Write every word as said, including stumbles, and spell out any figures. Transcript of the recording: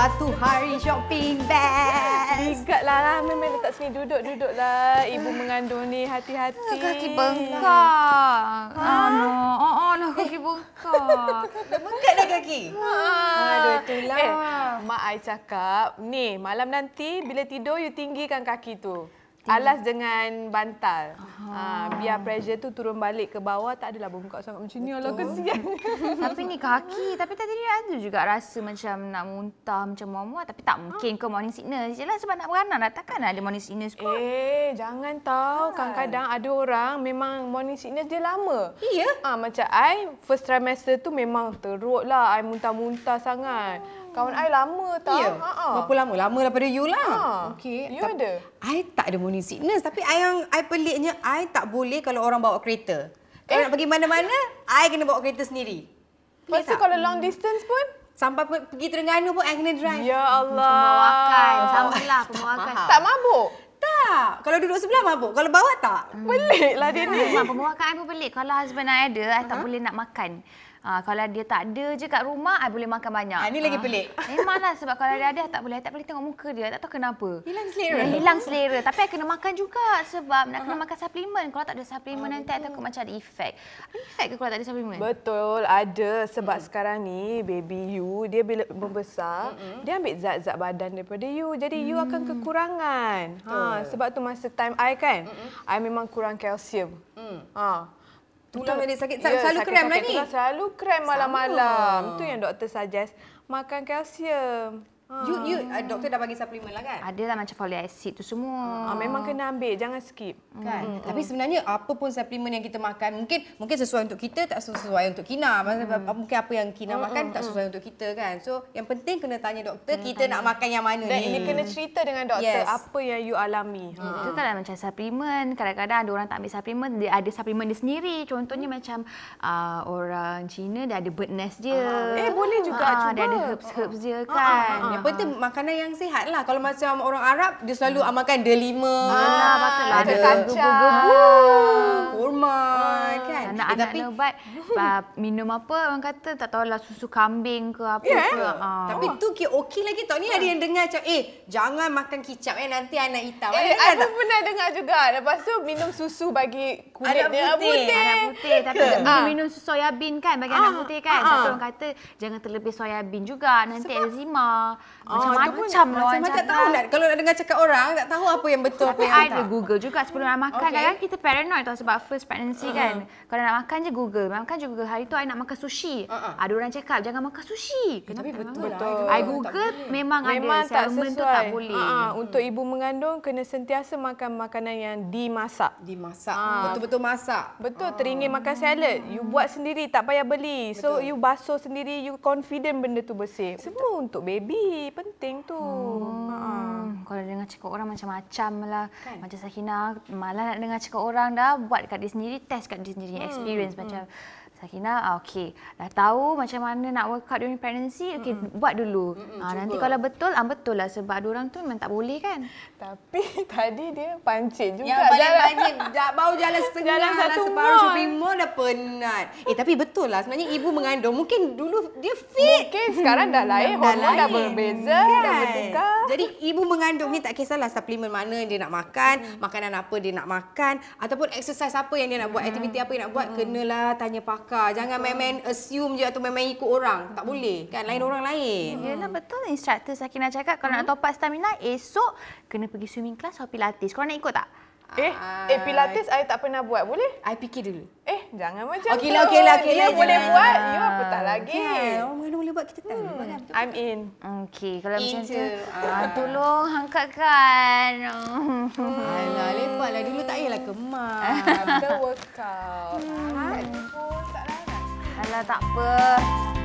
satu hari shopping best. Ligatlah, memang letak sini. Duduk-duduklah. Ibu mengandung ni, hati-hati. Kaki bengkak. Oh no, oh, oh no, kaki bengkak. Dah bengkak dah kaki? Aduh, itulah. Eh, mak I cakap, ni malam nanti bila tidur, you tinggikan kaki tu. Alas dengan bantal. Ha, biar pressure tu turun balik ke bawah, tak adalah bengkak sangat macam ni. Alah, kesian. Tapi ni kaki. Tapi tadi dia ada juga rasa macam nak muntah, macam muak-muak. Tapi tak mungkin ke morning sickness. Yelah sebab nak beranak dah. Takkan ada morning sickness kot. Eh, jangan tahu. Kadang-kadang ada orang memang morning sickness dia lama. Iya? Ah, macam I, first trimester tu memang teruk lah. I muntah-muntah sangat. Kawan I lama tau. Ya? Ha-ha. Berapa lama? Lama daripada you lah. Ha. Okey. You ada? I tak ada morning sickness. Tapi I yang I peliknya, I tak boleh kalau orang bawa kereta. Kalau Eh? nak pergi mana-mana, I kena bawa kereta sendiri. Lepas tu kalau long distance pun? Sampai pe- pergi Terengganu pun I kena drive. Ya Allah. Pembawakan. Samalah pembawakan. Faham. Tak mabuk? Tak. Kalau duduk sebelah mabuk. Kalau bawa tak. Peliklah dia ni. Memang pembawakan I pun pelik. Kalau husband I ada, I tak boleh nak makan. Ha, kalau dia tak ada je kat rumah, I boleh makan banyak. Ah, ni lagi pelik. Memanglah sebab kalau dia ada, I tak boleh. I tak boleh tengok muka dia. I tak tahu kenapa. Hilang selera. Dia hilang selera. Tapi I kena makan juga sebab nak kena makan suplemen. Kalau tak ada suplemen nanti I takut macam ada efek. Ada efek ke kalau tak ada suplemen? Betul, ada. Sebab hmm. sekarang ni, baby you, dia bila membesar, hmm. dia ambil zat-zat badan daripada you. Jadi, hmm. you akan kekurangan. Ha, sebab tu masa time I kan, hmm. I memang kurang kalsium. Hmm. Ha. Tulang dia sakit. Ya, Selalu sakit, krem lah sakit ni. tulang selalu krem malam-malam. Tu yang doktor suggest. Makan kalsium. Ha. You, you, uh, doktor dah bagi suplemen lah kan? Adalah macam folic acid tu semua. Ha, memang kena ambil, jangan skip. Kan? Hmm. Tapi sebenarnya apa pun suplemen yang kita makan, mungkin mungkin sesuai untuk kita, tak sesuai untuk Kina. Hmm. Mungkin apa yang Kina hmm. makan tak sesuai untuk kita kan. So yang penting kena tanya doktor, kena kita tanya. Nak makan yang mana Dan ni. ini kena cerita dengan doktor Yes. apa yang you alami. Ha. Itu kan macam suplemen. Kadang-kadang ada orang tak ambil suplemen, dia ada suplemen dia sendiri. Contohnya macam uh, orang Cina dia ada bird nest dia. Ah. Eh, boleh juga Ah, cuba. Dia ada herbs-herbs dia Ah, kan. ah, ah. Yang penting makanan yang sihat lah. Kalau macam orang Arab, dia selalu hmm. makan delima. Yalah, patutlah ada ada kacang. gebu-gebu. Kurma kan. Anak-anak Eh, tapi ubat uh, minum apa orang kata tak tahulah susu kambing ke apa Yeah. ke. Uh. tapi tu okey okey lagi tau. Ni ada yang dengar macam eh jangan makan kicap eh nanti anak hitam. Eh, Ada I tak? pun pernah dengar juga. Lepas tu minum susu bagi kulit Anak dia putih. Anak putih tapi Ke? minum, Ah. minum susu soya bean kan bagi Ah, anak putih kan. ah, Tapi ah. orang kata jangan terlebih soya bean juga nanti eczema. Ah, tu pun Macam-macam lah orang Macam tak cakap. tahu nak kalau nak dengar cakap orang tak tahu apa yang betul apa Tapi yang I ada tak. Google juga sebelum nak makan. Okey. Kadang-kadang kita paranoid tau sebab first pregnancy Uh-huh. kan. Kalau nak makan je Google. Makan juga hari tu I nak makan sushi. Uh-huh. Ada orang cakap jangan makan sushi. Tapi Kenapa? betul lah. Betul. I Google memang, Memang ada. tak Salmon sesuai. tu tak boleh. Ha, untuk ibu mengandung kena sentiasa makan makanan yang dimasak. Dimasak. Ah. Betul-betul masak. Betul, teringin makan salad. You buat sendiri, tak payah beli. So, Betul. you basuh sendiri, you confident benda tu bersih. Semua untuk baby, penting tu. Ha. Hmm, kalau dengar cakap orang macam-macam lah. Kan? Macam Sakinah, malah nak dengar cakap orang dah buat kat dia sendiri, test kat dia sendiri, Hmm, experience macam Sakinah, ah, okey. Dah tahu macam mana nak workout during pregnancy, okey, buat dulu. Ah, nanti kalau betul, ah, betul lah sebab ada orang tu memang tak boleh kan. Tapi tadi dia pancit juga. Yang paling Jalan- banyak dah baru jalan setengah Jalan lah, satu separuh mall. shopping mall dah penat. Eh tapi betul lah sebenarnya ibu mengandung mungkin dulu dia fit. Mungkin sekarang dah lain, hormon dah berbeza, dah bertukar. Jadi ibu mengandung ni tak kisahlah suplemen mana dia nak makan, hmm. makanan apa dia nak makan ataupun exercise apa yang dia nak buat, Hmm. aktiviti apa yang nak buat, kenalah tanya pakar. Jangan main-main assume je atau main-main ikut orang. Tak boleh kan, lain orang lain. Yelah betul instructor Sakinah cakap kalau nak top up stamina esok kena pergi swimming class atau pilates. Korang nak ikut tak? Eh, eh Pilates I tak pernah buat. Boleh? I fikir dulu. Eh, jangan macam Okey tu. lah, okey lah, okey Dia lah, boleh jangan. buat, you apa tak lagi. Kan, orang mengandung boleh buat kita tak boleh buat kan. Betul. I'm in. Okey, kalau macam tu, Into, ah, ah. tolong angkatkan. Alah, lepaslah dulu tak payahlah kemas. After workout. Tak pun tak larang. Alah tak apa.